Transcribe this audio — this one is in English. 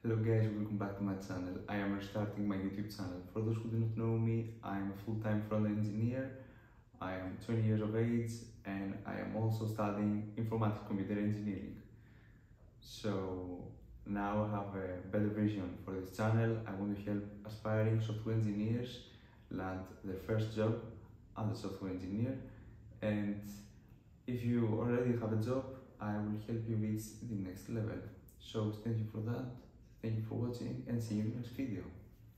Hello guys, welcome back to my channel. I am restarting my YouTube channel. For those who do not know me, I am a full-time front-end engineer. I am 20 years of age and I am also studying informatics computer engineering. So now I have a better vision for this channel. I want to help aspiring software engineers land their first job as a software engineer. And if you already have a job, I will help you reach the next level. So thank you for that. Thank you for watching and see you in the next video.